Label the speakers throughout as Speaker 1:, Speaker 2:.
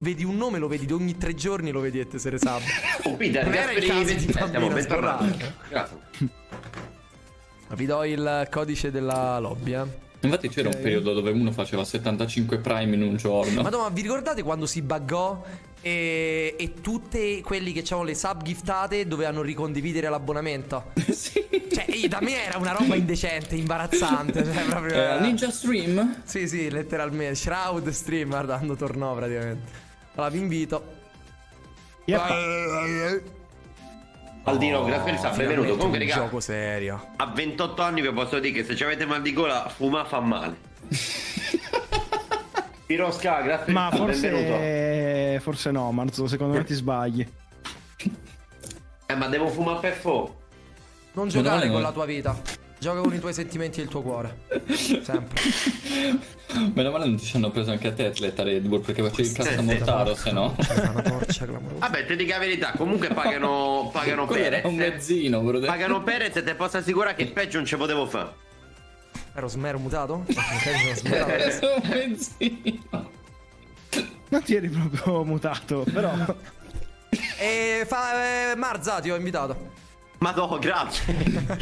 Speaker 1: vedi un nome, lo vedi ogni 3 giorni, lo vedi e te se ne sa.
Speaker 2: Oh, Peter,
Speaker 1: Non era il caso di
Speaker 2: stiamo ben parlando.
Speaker 1: Grazie. Vi do il codice della lobby,
Speaker 3: Infatti c'era un periodo dove uno faceva 75 prime in un giorno.
Speaker 1: Madonna, vi ricordate quando si buggò e tutti quelli che avevano le sub giftate dovevano ricondividere l'abbonamento?
Speaker 3: Sì.
Speaker 1: Cioè, da me era una roba indecente, imbarazzante. Cioè, proprio...
Speaker 3: Ninja Stream?
Speaker 1: Sì, letteralmente. Shroud Stream, guarda, quando tornò praticamente. Allora, vi invito.
Speaker 2: Aldino, grazie per il sub, benvenuto. Comunque,
Speaker 1: un
Speaker 2: raga,
Speaker 1: gioco serio.
Speaker 2: a 28 anni vi posso dire che se ci avete mal di gola, fumare fa male. Pirosca, grazie per il sub, benvenuto.
Speaker 4: Forse no, Marzo, secondo me ti sbagli.
Speaker 2: Ma devo fumare per fo'.
Speaker 1: Non giocare con la tua vita. Gioca con i tuoi sentimenti e il tuo cuore. Sempre.
Speaker 3: Meno male non ti ci hanno preso anche a te, atleta Red Bull, perché facevi il cazzo mortaro, se no.
Speaker 1: Una torcia clamorosa.
Speaker 2: Vabbè, ti dico la verità, comunque pagano Perez.
Speaker 3: Un mezzino, brother.
Speaker 2: Pagano Perez e te posso assicurare che peggio non ci potevo fare.
Speaker 1: Ero mutato?
Speaker 3: Un mezzino.
Speaker 4: Non ti eri proprio mutato, però.
Speaker 1: E Marza ti ho invitato.
Speaker 2: Ma no, grazie.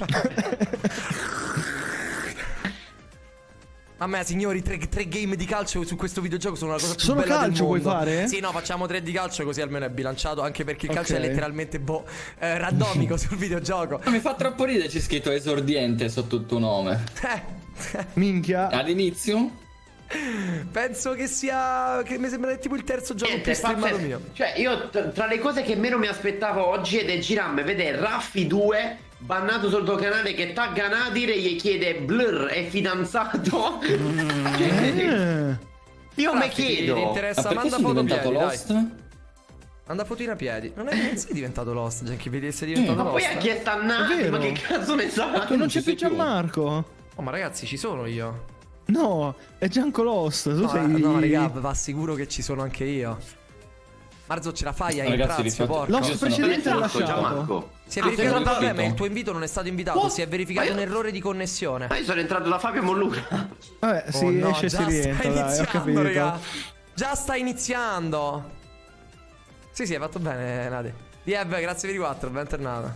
Speaker 1: A me, signori, tre game di calcio su questo videogioco sono la cosa più
Speaker 4: Solo
Speaker 1: bella del
Speaker 4: calcio
Speaker 1: mondo.
Speaker 4: vuoi fare?
Speaker 1: Sì, no, facciamo 3 di calcio così almeno è bilanciato. Anche perché il calcio è letteralmente randomico sul videogioco.
Speaker 3: Mi fa troppo ridere, c'è scritto esordiente sotto il tuo nome.
Speaker 4: Minchia.
Speaker 3: All'inizio?
Speaker 1: Penso che sia. Che mi sembra tipo il terzo gioco più streamato mio.
Speaker 2: Cioè, io tra le cose che meno mi aspettavo oggi è di girarmi vedere Raffi 2 bannato sul tuo canale che tagga Nadir e gli chiede Blur è fidanzato. Io mi chiedo.
Speaker 1: Ti interessa? Manda foto a piedi, dai. Manda fotino a piedi. Non sei diventato Lost, cioè che vedi se sei diventato
Speaker 2: ma
Speaker 1: Lost.
Speaker 2: poi ha chiesto a Nadir, ma che cazzo ne sa?
Speaker 4: Non c'è più Gianmarco.
Speaker 1: Oh, ma ragazzi, ci sono io.
Speaker 4: No, è Gianco Lost. Tu sei...
Speaker 1: No, raga, va sicuro che ci sono anche io. Marzo, ce la fai a Intrazio, porco.
Speaker 4: Lost precedente l'ha lasciato.
Speaker 1: Si è verificato un problema, il tuo invito non è stato invitato. Si è verificato un errore di connessione.
Speaker 2: Ma io sono entrato da Fabio Molluca.
Speaker 4: Vabbè, si esce e si rientra, dai, ho capito.
Speaker 1: Raga. Già sta iniziando. Sì, hai fatto bene, Nade. Dieb, grazie per i 4, bentornata.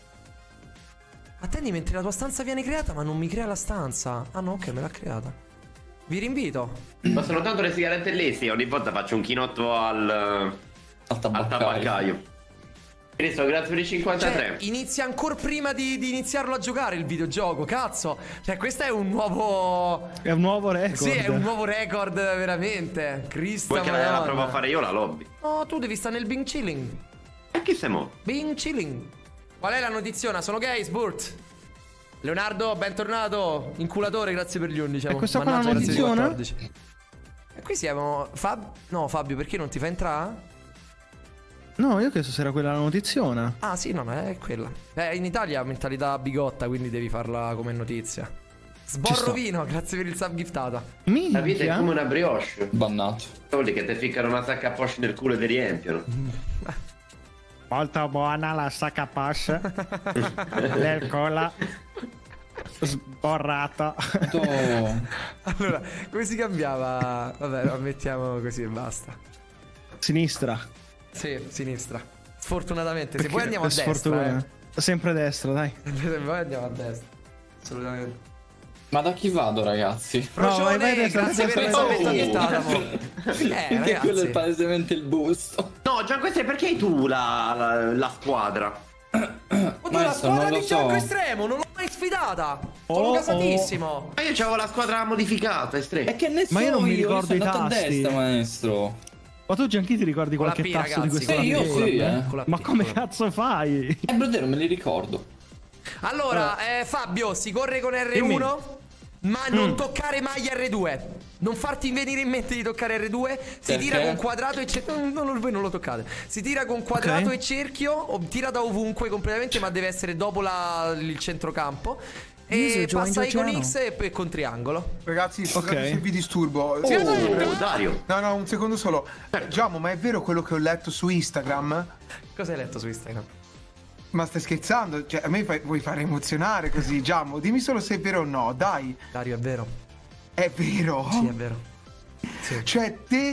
Speaker 1: Attendi mentre la tua stanza viene creata, ma non mi crea la stanza. Ah no, ok, me l'ha creata. Vi rinvito.
Speaker 2: Ma sono tanto le sigarette lesi, ogni volta faccio un chinotto al tabaccaio. Cristo, grazie per i 53.
Speaker 1: Cioè, inizia ancora prima di iniziarlo a giocare il videogioco, cazzo. Cioè, questo è un nuovo...
Speaker 4: È un nuovo record.
Speaker 1: Sì, è un nuovo record, veramente. Cristo,
Speaker 2: vuoi che la provo a fare io la lobby?
Speaker 1: No, tu devi stare nel Bing Chilling.
Speaker 2: E chi siamo?
Speaker 1: Bing Chilling. Qual è la notiziona? Sono gay, Sburt. Leonardo, bentornato. Inculatore, grazie per gli 11.
Speaker 4: E questa qua è la notiziona?
Speaker 1: E qui siamo... No, Fabio, perché non ti fa entrare?
Speaker 4: No, io chiesto se era quella la notiziona.
Speaker 1: Ah, sì, no, è quella. In Italia mentalità bigotta, quindi devi farla come notizia. Sborrovino, grazie per il sub giftata.
Speaker 4: Minchia.
Speaker 2: La vita è come una brioche.
Speaker 3: Bannato.
Speaker 2: Vuol dire che ti ficcano una sacca a poche nel culo e ti riempiono.
Speaker 4: Molto buona la sacca poche del cola sborrata.
Speaker 1: Allora, come si cambiava? Vabbè, lo mettiamo così e basta.
Speaker 4: Sinistra.
Speaker 1: Sì, sinistra. Sfortunatamente, se
Speaker 4: Perché
Speaker 1: poi andiamo a destra,
Speaker 4: Sempre destra, dai.
Speaker 1: Se poi andiamo a destra. Assolutamente.
Speaker 3: Ma da chi vado, ragazzi?
Speaker 1: Procione,
Speaker 4: vai
Speaker 1: grazie per il sub giftata.
Speaker 3: Perché quello è palesemente il busto.
Speaker 2: No, Gianqueste, perché hai tu la squadra?
Speaker 1: Oddio, la squadra di Gianco Estremo, non l'ho mai sfidata. Sono casatissimo.
Speaker 2: Ma io c'avevo la squadra modificata, Estremo.
Speaker 3: E che ne so,
Speaker 4: ma io non mi ricordo i
Speaker 3: sono andato a
Speaker 4: tasti.
Speaker 3: destra, maestro.
Speaker 4: Ma tu Gianchi ti ricordi
Speaker 1: Con la
Speaker 4: qualche
Speaker 1: P,
Speaker 4: tasto
Speaker 1: ragazzi,
Speaker 4: di questo
Speaker 3: io sì,
Speaker 4: Ma come cazzo fai?
Speaker 3: Brother, me li ricordo.
Speaker 1: Allora, Fabio, si corre con R1, ma non toccare mai R2. Non farti venire in mente di toccare R2. Si tira con quadrato e cerchio. Voi non lo toccate. Si tira con quadrato e cerchio. O tira da ovunque completamente, ma deve essere dopo il centrocampo. E passa con X e poi con triangolo.
Speaker 5: Ragazzi, scusate se vi disturbo.
Speaker 2: Dario.
Speaker 5: No, un secondo solo. Giamo, ma è vero quello che ho letto su Instagram?
Speaker 1: Cosa hai letto su Instagram?
Speaker 5: Ma stai scherzando? Cioè, a me vuoi fare emozionare così, Giamo? Dimmi solo se è vero o no, dai.
Speaker 1: Dario, è vero.
Speaker 5: È vero?
Speaker 1: Sì, è vero.
Speaker 5: Sì. Cioè, te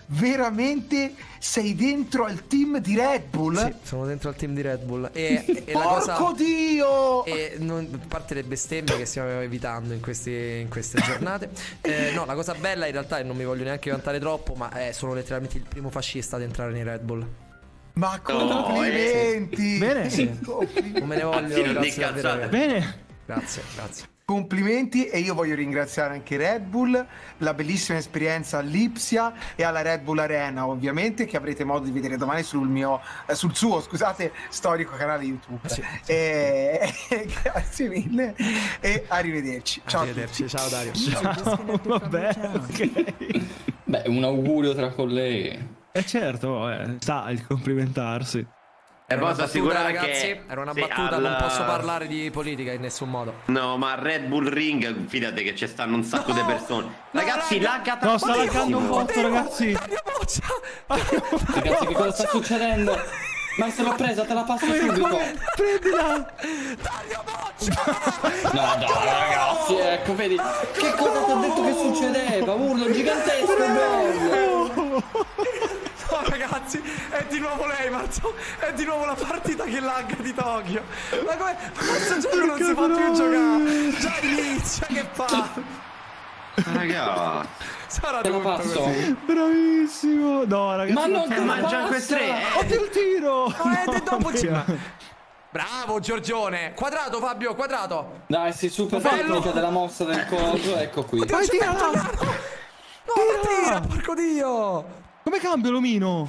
Speaker 5: veramente sei dentro al team di Red Bull?
Speaker 1: Sì, sono dentro al team di Red Bull. E la
Speaker 5: Porco
Speaker 1: cosa...
Speaker 5: Dio!
Speaker 1: E a parte le bestemmie che stiamo evitando in queste giornate, no, la cosa bella in realtà, e non mi voglio neanche vantare troppo, ma sono letteralmente il primo fascista ad entrare nei Red Bull.
Speaker 5: Ma complimenti!
Speaker 4: Bene.
Speaker 1: Sì. Non me ne voglio, grazie davvero.
Speaker 4: Bene.
Speaker 1: Grazie.
Speaker 5: Complimenti, e io voglio ringraziare anche Red Bull, la bellissima esperienza all'Ipsia e alla Red Bull Arena, ovviamente, che avrete modo di vedere domani sul suo storico canale YouTube.
Speaker 1: Sì.
Speaker 5: Grazie mille e arrivederci. Ciao.
Speaker 1: Arrivederci, ciao Dario.
Speaker 4: Vabbè, ok.
Speaker 3: Beh, un augurio tra colleghi.
Speaker 4: Certo, sta il complimentarsi.
Speaker 2: E posso assicurare
Speaker 1: ragazzi,
Speaker 2: che
Speaker 1: era una battuta, non posso parlare di politica in nessun modo.
Speaker 2: No, ma Red Bull Ring, fidate che ci stanno un sacco di persone. Ragazzi, laggata.
Speaker 4: No, sta laggando un botto, ragazzi.
Speaker 1: Dario Boccia!
Speaker 3: Ragazzi, che cosa sta succedendo? Ma se l'ho presa, te la passo subito.
Speaker 4: Prendila.
Speaker 1: Dario Boccia!
Speaker 3: No, dai, ragazzi, ecco, vedi. Che cosa ti ho detto che succedeva? Urlo gigantesco, bello.
Speaker 1: No, ragazzi, è di nuovo lei, Marzo. È di nuovo la partita che lagga di Tokyo. Ma come? Questo gioco non si fa più giocare. Già inizia, che fa?
Speaker 2: Raga,
Speaker 1: Sarà
Speaker 3: Te lo
Speaker 1: tutto
Speaker 3: passo.
Speaker 1: così.
Speaker 4: Bravissimo. No, ragazzi.
Speaker 3: Ma non te la
Speaker 2: ma già queste
Speaker 3: passa.
Speaker 4: Oddio il tiro.
Speaker 1: E dopo Bravo Giorgione. Quadrato, Fabio, quadrato.
Speaker 3: Dai, sì, super
Speaker 1: Bello.
Speaker 3: tecnica della mossa del coso, ecco qui.
Speaker 4: Vai, tira.
Speaker 1: No, ma tira, porco Dio.
Speaker 4: Come cambio l'omino?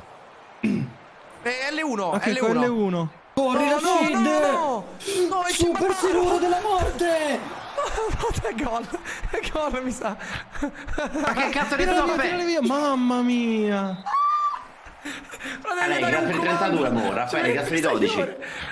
Speaker 1: L1,
Speaker 4: Ok,
Speaker 1: L1.
Speaker 4: con L1.
Speaker 3: Corri, Rashid!
Speaker 1: No, è
Speaker 3: Super siluro della morte!
Speaker 1: È gol, mi sa.
Speaker 2: ma che cazzo di
Speaker 4: Tirala
Speaker 2: toppe?
Speaker 4: via. Mamma mia.
Speaker 2: Lei gas per 32, mo, Raffaele, gas per 12.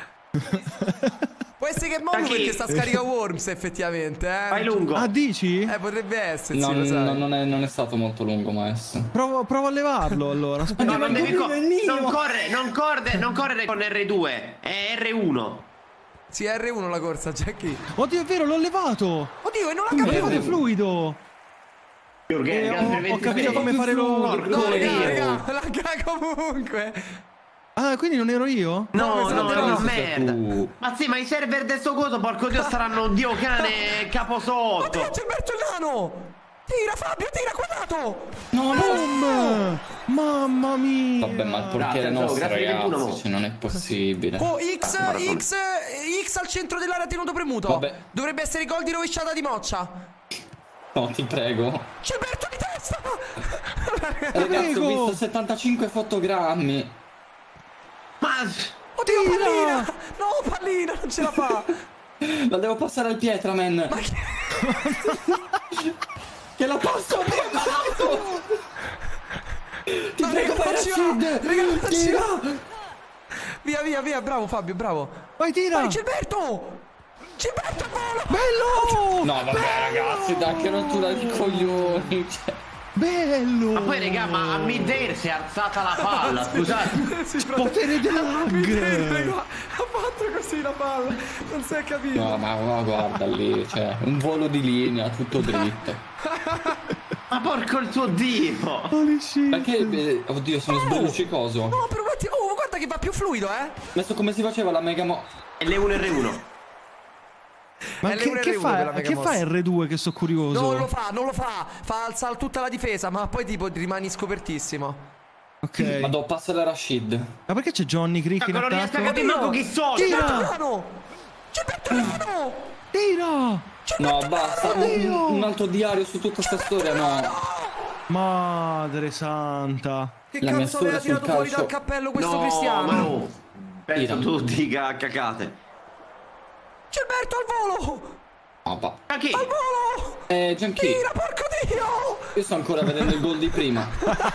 Speaker 1: Può essere che muovo perché sta scarica Worms effettivamente,
Speaker 2: Vai lungo.
Speaker 4: Ah, dici?
Speaker 1: Potrebbe essere,
Speaker 3: No,
Speaker 1: sì, lo sai.
Speaker 3: non è stato molto lungo, maestro.
Speaker 4: Provo a levarlo allora. Aspetta.
Speaker 2: No, non devi
Speaker 3: è mio.
Speaker 2: non correre con R2, è R1.
Speaker 1: Sì, è R1 la corsa, Jackie.
Speaker 4: Oddio, è vero, l'ho levato.
Speaker 1: Oddio, e non la
Speaker 4: L'ho
Speaker 1: capivo.
Speaker 4: levato fluido. Ho capito come fare lo...
Speaker 1: No, raga, la cago comunque.
Speaker 4: Ah, quindi non ero io?
Speaker 2: No,
Speaker 1: No,
Speaker 2: no,
Speaker 1: no,
Speaker 2: merda.
Speaker 3: tu.
Speaker 2: Ma sì, ma i server del sto coso, porco dio, saranno Dio cane capo sotto.
Speaker 1: Oddio, c'è Alberto il nano. Tira, Fabio, tira, quadrato.
Speaker 3: No,
Speaker 4: Boom! Mamma mia.
Speaker 3: Vabbè, ma il portiere
Speaker 2: Grazie,
Speaker 3: nostro,
Speaker 2: grazie 21,
Speaker 3: ragazzi, cioè, non è possibile.
Speaker 1: Oh, X al centro dell'area tenuto premuto.
Speaker 3: Vabbè.
Speaker 1: Dovrebbe essere gol di rovesciata di Moccia.
Speaker 3: No, ti prego.
Speaker 1: C'è Alberto di testa.
Speaker 3: Ragazzi, ho visto 75 fotogrammi.
Speaker 2: Ma
Speaker 1: Oddio, pallina. No, pallina, non ce la fa.
Speaker 3: La devo passare al Pietraman.
Speaker 1: Ma che...
Speaker 3: Che la passo a Ti prego, vai, Rashid.
Speaker 1: Ragazzi,
Speaker 3: Tira.
Speaker 1: via, bravo Fabio, bravo.
Speaker 4: Vai, tira.
Speaker 1: Vai, Gilberto. Gilberto al volo.
Speaker 4: Bello.
Speaker 3: No, vabbè, ragazzi, dai, che rottura di coglioni. Cioè.
Speaker 4: Bello.
Speaker 2: Ma poi raga, ma a mid-air si è alzata la palla, scusate.
Speaker 4: Potere dell'ag.
Speaker 1: Ha fatto così la palla. Non si è capito.
Speaker 3: No, ma guarda lì, cioè, un volo di linea, tutto dritto.
Speaker 2: Ma porco il tuo dio.
Speaker 4: Holy shit.
Speaker 3: Perché, oddio, sono sbelluccicoso.
Speaker 1: No, però guarda che va più fluido,
Speaker 3: Adesso come si faceva la mega
Speaker 2: L1 R1.
Speaker 4: Ma che fa R2 che so curioso?
Speaker 1: Non lo fa. Fa alzare tutta la difesa, ma poi tipo rimani scopertissimo.
Speaker 4: Ok.
Speaker 3: Ma devo passare a Rashid.
Speaker 4: Ma perché c'è Johnny Crick in
Speaker 2: Non riesco a
Speaker 4: attacco?
Speaker 2: capire manco chi sono.
Speaker 4: Tira.
Speaker 1: Gilberto Lano.
Speaker 4: Tira.
Speaker 3: No, basta, un altro diario su tutta sta storia, no.
Speaker 4: Madre santa.
Speaker 1: Che
Speaker 3: La mia
Speaker 1: cazzo aveva
Speaker 3: storia sul
Speaker 1: tirato fuori
Speaker 3: calcio.
Speaker 1: dal cappello questo
Speaker 2: No,
Speaker 1: Cristiano?
Speaker 2: ma no. Penso
Speaker 3: Tira.
Speaker 2: tutti cacate.
Speaker 1: Gilberto al volo.
Speaker 3: Ah, va.
Speaker 2: Ma chi?
Speaker 1: Al volo.
Speaker 3: Gianchi,
Speaker 1: Tira, porco Dio.
Speaker 3: io sto ancora vedendo il gol di prima.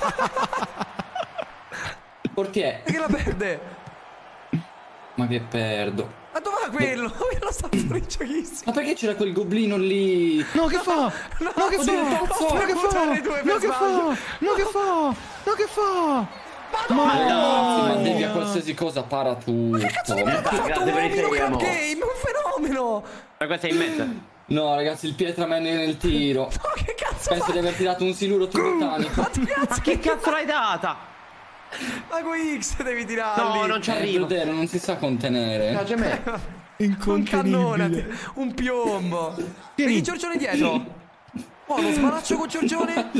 Speaker 3: Portiere.
Speaker 1: Che la perde.
Speaker 3: Ma che perdo.
Speaker 1: Ma dov'è quello? Quello sta fuori giochissimo.
Speaker 3: Ma perché c'era quel goblino lì?
Speaker 4: No, che fa? No, che fa? No, che fa? No, che fa? No, che fa? No, che fa?
Speaker 3: Ragazzi, ma devi a qualsiasi cosa para tutto.
Speaker 1: Grazie
Speaker 2: Grazie per il
Speaker 1: Crab
Speaker 2: premio.
Speaker 1: Game, un fenomeno.
Speaker 2: Ma questa è in mezzo.
Speaker 3: No, ragazzi, il Pietraman nel tiro.
Speaker 1: Ma che cazzo
Speaker 3: Penso di aver tirato un siluro tibetanico.
Speaker 2: Ma che cazzo l'hai data?
Speaker 1: Ma con X devi tirarli.
Speaker 2: No, non ci arrivo.
Speaker 3: Davvero, non si sa contenere.
Speaker 2: Piace a me.
Speaker 1: Un cannone, un piombo. Vedi Giorgione dietro. Oh, lo smanaccio con Giorgione.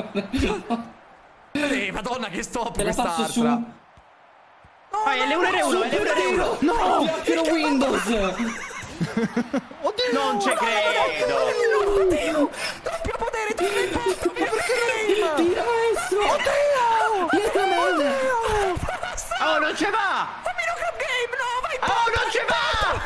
Speaker 1: Madonna che stop.
Speaker 3: Te la passo su.
Speaker 2: Vai, L1.
Speaker 3: No, tiro Windows.
Speaker 2: Oddio, non ci credo.
Speaker 1: Oddio, doppio potere, tira in porta.
Speaker 3: Tira maestro.
Speaker 1: Oddio.
Speaker 2: Oh, non ci va.
Speaker 1: Fammi Club Game, no, vai.
Speaker 2: Oh, non ci va.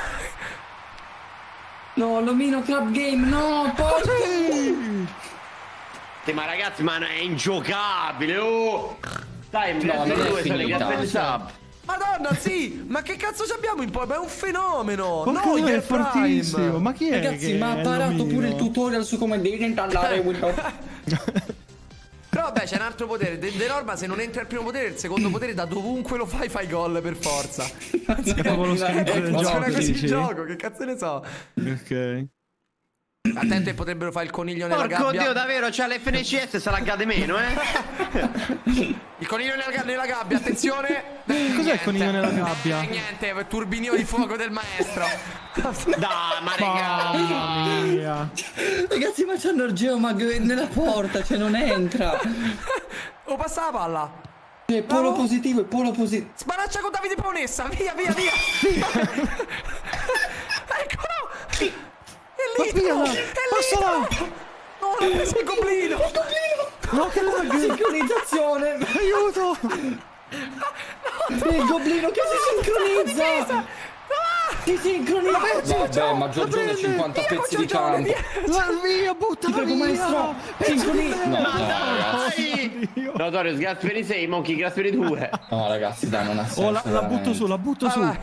Speaker 3: No, l'omino Club Game, no, porca.
Speaker 2: Ma ragazzi, ma è ingiocabile. Oh. Dai,
Speaker 3: no, non è finita,
Speaker 2: sub.
Speaker 1: Madonna, sì, ma che cazzo ci abbiamo in poi? Ma è un fenomeno.
Speaker 4: No, è fortissimo.
Speaker 1: Prime.
Speaker 4: Ma chi è?
Speaker 3: Ragazzi, ma ha parato pure il tutorial su come devi installare Windows.
Speaker 1: Però vabbè, c'è un altro potere. De norma, se non entra il primo potere, il secondo potere da dovunque lo fai gol per forza.
Speaker 4: È proprio lo scritto del
Speaker 1: Funziona
Speaker 4: gioco,
Speaker 1: così il
Speaker 4: dici?
Speaker 1: gioco, che cazzo ne so.
Speaker 4: Ok.
Speaker 1: Attento che potrebbero fare il coniglio nella
Speaker 2: Porco
Speaker 1: gabbia.
Speaker 2: Dio, davvero, c'ha l'FNCS, se la cade meno,
Speaker 1: Il coniglio nella gabbia, attenzione.
Speaker 4: Cos'è il coniglio nella gabbia?
Speaker 1: Niente, turbinio di fuoco del maestro.
Speaker 2: Dai, ma
Speaker 4: Mamma mia.
Speaker 3: Ragazzi, ma c'hanno il Geomag nella porta, cioè non entra.
Speaker 1: Oh, passa la palla.
Speaker 3: È polo positivo, è polo positivo.
Speaker 1: Sbaraccia con Davide Paonessa, via. Eccolo.
Speaker 4: Ma via, passala.
Speaker 1: No, l'ha preso il goblino.
Speaker 4: No, che lag.
Speaker 3: Sincronizzazione.
Speaker 4: Aiuto.
Speaker 3: Il goblino che si sincronizza. Si sincronizza. Vabbè, ma Giorgione 50 pezzi di campo.
Speaker 4: Via, buttala
Speaker 3: Prego,
Speaker 4: via.
Speaker 3: maestro. Sincronizza. No, ragazzi.
Speaker 2: Notorious, Gasperi 6, Monkey, Gasperi 2.
Speaker 3: No, ragazzi, dai, non ha senso.
Speaker 4: Oh, la butto su,
Speaker 1: Vai.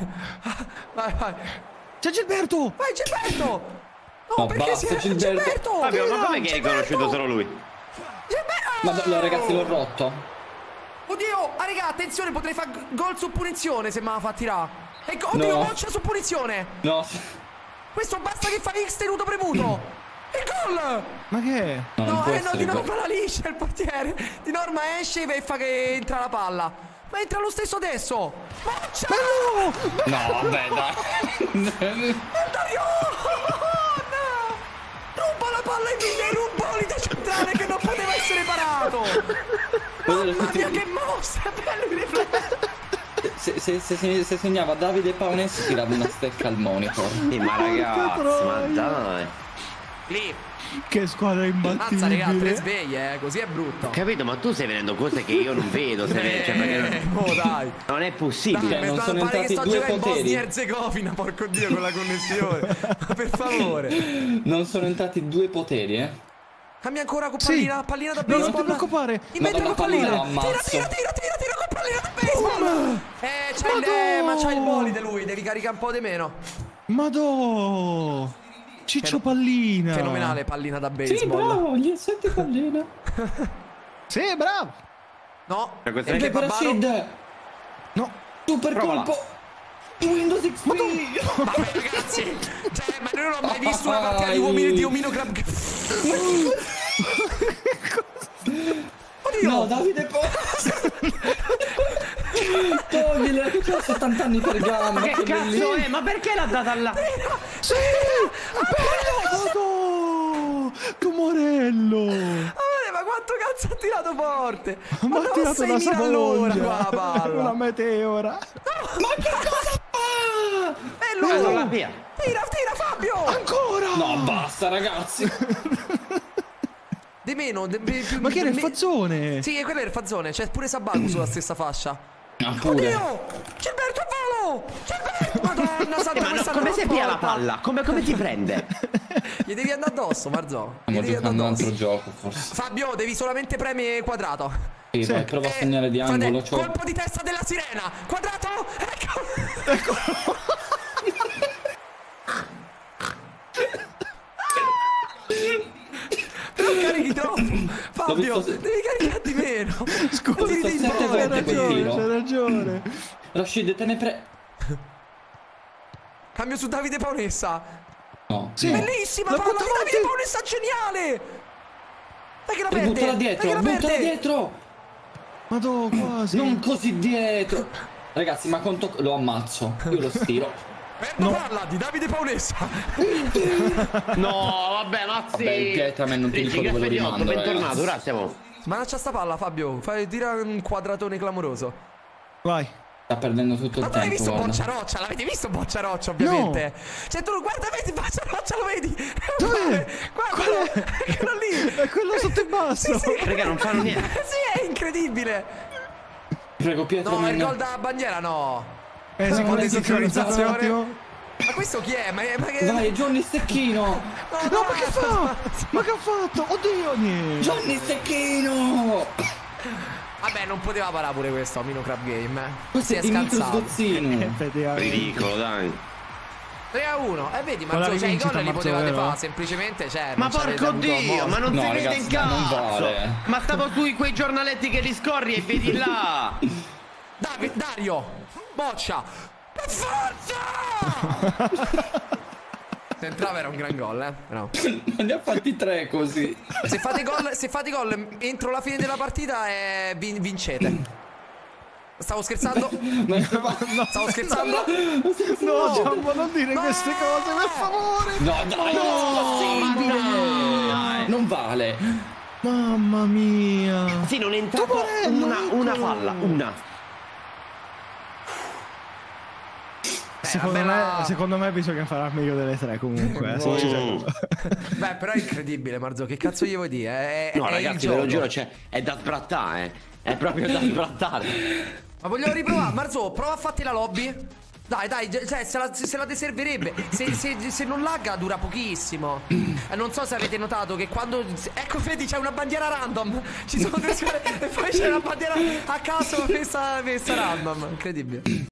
Speaker 4: C'è Gilberto.
Speaker 1: Vai, Gilberto.
Speaker 3: No, basta, Gilberto.
Speaker 2: Fabio, ma com'è che hai riconosciuto solo lui?
Speaker 3: Ma no, ragazzi, l'ho rotto.
Speaker 1: Oddio, raga, attenzione, potrei fare gol su punizione se me la fa tirare. Oddio,
Speaker 3: No.
Speaker 1: boccia su punizione.
Speaker 3: No.
Speaker 1: Questo basta che fa X tenuto premuto. Il gol.
Speaker 4: Ma che è?
Speaker 3: No, non può
Speaker 1: No,
Speaker 3: essere
Speaker 1: di
Speaker 3: gol.
Speaker 1: norma la liscia il portiere. Di norma esce e fa che entra la palla. Ma entra lo stesso adesso. Boccia.
Speaker 3: No, vabbè, dai.
Speaker 1: Ruba la palla in mille, rubolide centrale che non poteva essere parato. Mamma mia, che mossa. Bello il riflesso.
Speaker 3: Se segnava Davide Paonessa tirava una stecca al monitor.
Speaker 2: Ma ragazzi, ma dai.
Speaker 1: Lì.
Speaker 4: Che squadra
Speaker 1: Mazza, raga, 3
Speaker 4: imbattibile.
Speaker 1: sveglie, così è brutto.
Speaker 2: Ho capito, ma tu stai vedendo cose che io non vedo. Perché
Speaker 1: Oh, dai.
Speaker 2: non è possibile.
Speaker 3: non sono
Speaker 1: pare che
Speaker 3: entrati
Speaker 1: sto
Speaker 3: due
Speaker 1: giocando in
Speaker 3: poteri.
Speaker 1: Bosnia e Erzegovina, porco Dio, con la connessione. Ma per favore.
Speaker 3: Non sono entrati due poteri, eh.
Speaker 1: Cambia ancora con
Speaker 4: Sì.
Speaker 1: pallina da
Speaker 4: No, non
Speaker 1: baseball.
Speaker 4: ti preoccupare.
Speaker 1: Inventa
Speaker 3: Madonna,
Speaker 1: con pallina.
Speaker 3: pallina, l'ammazzo.
Speaker 1: Tira con pallina da baseball. Ma c'ha il bolide lui, devi caricare un po' di meno.
Speaker 4: Madò. Ciccio Pallina.
Speaker 1: Fenomenale pallina da baseball.
Speaker 3: Sì, bravo, gli insetti pallina.
Speaker 4: Sì, bravo.
Speaker 1: No,
Speaker 2: Ma questo
Speaker 1: e
Speaker 2: è
Speaker 1: che
Speaker 3: Per
Speaker 1: Babbaro?
Speaker 3: Rashid.
Speaker 4: No.
Speaker 3: Super
Speaker 2: Provala.
Speaker 3: colpo. Windows XP.
Speaker 1: Ma ragazzi, cioè, ma io non ho mai visto una partita di uomini di Omino Club. Oddio.
Speaker 3: No, Davide toglile che c'ho 70 anni per gamba.
Speaker 2: Ma che cazzo è? Ma perché l'ha data là?
Speaker 4: Sì. Madò. Comorello.
Speaker 1: Ma quanto cazzo ha tirato forte?
Speaker 4: Ma ha tirato una
Speaker 1: 6.000 all'ora qua la
Speaker 4: Una
Speaker 1: palla.
Speaker 4: meteora.
Speaker 3: Ma che cosa fa?
Speaker 1: E lui.
Speaker 2: Allora, via.
Speaker 1: Tira Fabio.
Speaker 4: Ancora.
Speaker 3: No, basta, ragazzi.
Speaker 1: Di meno.
Speaker 4: Ma che era il fazzone?
Speaker 1: Sì, quello è il fazzone. C'è pure Sabaku sulla stessa fascia.
Speaker 3: Ah, pure.
Speaker 1: Oddio! Gilberto al volo! Gilberto! Madonna santa,
Speaker 2: Ma
Speaker 1: questa
Speaker 2: come
Speaker 1: non
Speaker 2: si via la
Speaker 1: porta.
Speaker 2: palla? Come ti prende?
Speaker 1: Gli devi andare addosso, Marzò. Gli
Speaker 3: Stiamo
Speaker 1: devi andare
Speaker 3: giocando un
Speaker 1: addosso.
Speaker 3: altro gioco, forse.
Speaker 1: Fabio, devi solamente premere quadrato.
Speaker 3: Sì, vai, prova a segnare di angolo.
Speaker 1: Frate, colpo di testa della sirena. Quadrato. Ecco. Però carichi troppo. Fabio,
Speaker 3: visto-
Speaker 1: devi caricare di meno.
Speaker 4: Scusa,
Speaker 1: Tiri di
Speaker 3: sette
Speaker 1: fuori.
Speaker 3: volte quel tiro.
Speaker 4: C'è ragione.
Speaker 3: Rashid, te ne pre...
Speaker 1: Cambio su Davide Paonessa.
Speaker 3: No.
Speaker 4: Sì.
Speaker 1: Bellissima
Speaker 4: La
Speaker 1: palla
Speaker 4: butta
Speaker 1: di Davide
Speaker 4: avanti.
Speaker 1: Paonessa, geniale. Dai che la perde!
Speaker 3: Buttala dietro, buttala dietro!
Speaker 4: Madò, quasi.
Speaker 3: Non così dietro! Ragazzi, ma conto lo ammazzo. Io lo stiro.
Speaker 1: No. Palla di Davide Paonessa.
Speaker 2: No, vabbè, Mazzi.
Speaker 3: Vabbè, il Pietramen non ti dico dove lo rimando.
Speaker 2: Bentornato, ora siamo.
Speaker 1: Smanaccia sta palla, Fabio. Tira un quadratone clamoroso.
Speaker 4: Vai.
Speaker 3: Sta perdendo tutto il
Speaker 1: Ma
Speaker 3: tempo.
Speaker 1: tu hai visto
Speaker 3: guarda.
Speaker 1: Bocciaroccia? L'avete visto Bocciaroccia, ovviamente?
Speaker 4: No.
Speaker 1: Cioè, tu guarda, vedi Bocciaroccia, lo vedi?
Speaker 4: Dov'è?
Speaker 1: Guarda, quello lì.
Speaker 4: È quello sotto in basso.
Speaker 1: Sì.
Speaker 2: Raga, non fanno niente.
Speaker 1: Sì, è incredibile.
Speaker 3: Prego, Pietramen.
Speaker 1: No, il gol da bandiera, no.
Speaker 4: Si può
Speaker 1: di sincronizzazione.
Speaker 4: un attimo.
Speaker 1: Ma questo chi è? Ma che...
Speaker 3: Vai, Johnny Stecchino.
Speaker 4: No, ma che fa? Ma che ha fatto? Oddio, niente.
Speaker 3: Johnny Stecchino.
Speaker 1: Vabbè, non poteva parare pure questo, Mino Crab Game.
Speaker 3: Questo è Dimitro Sgozzino.
Speaker 2: Ridicolo, dai.
Speaker 1: 3-1. Vedi,
Speaker 4: Con la
Speaker 1: Marzo, cioè i
Speaker 4: rivincita,
Speaker 1: gol li
Speaker 4: Marzo,
Speaker 1: potevate
Speaker 4: vero?
Speaker 1: fare, semplicemente, cioè...
Speaker 2: Ma
Speaker 1: non ci avete
Speaker 2: porco
Speaker 1: avuto
Speaker 2: Dio,
Speaker 1: modo.
Speaker 2: ma non
Speaker 3: No,
Speaker 2: si vede
Speaker 3: ragazzi,
Speaker 2: in
Speaker 3: ma non
Speaker 2: cazzo.
Speaker 3: vale.
Speaker 2: Ma stavo su quei giornaletti che li scorri e vedi là.
Speaker 1: Dario, boccia. Per forza! Se entrava era un gran gol, no.
Speaker 3: Ma ne ha fatti 3 così.
Speaker 1: Se fate gol entro la fine della partita vincete. Stavo scherzando. Stavo scherzando.
Speaker 4: No, Giambo, non dire queste cose, per favore.
Speaker 3: No, dai, no, non vale.
Speaker 4: Mamma mia.
Speaker 2: Sì, non è entrato una palla, una.
Speaker 4: Secondo me bisogna fare meglio delle 3 comunque.
Speaker 1: Beh, però è incredibile, Marzo. Che cazzo gli vuoi dire?
Speaker 2: No,
Speaker 1: è
Speaker 2: ragazzi,
Speaker 1: il
Speaker 2: ve lo
Speaker 1: gioco.
Speaker 2: giuro, cioè, è da sbrattare, È proprio da sbrattare.
Speaker 1: Ma vogliamo riprovare? Marzo, prova a farti la lobby. Dai, cioè, se la deserverebbe. Se non lagga dura pochissimo. Non so se avete notato che quando... Ecco, vedi, c'è una bandiera random. Ci sono 2 squadre e poi c'è una bandiera a caso messa random. Incredibile.